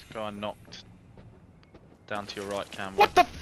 Guy knocked down to your right, Campbell. What the?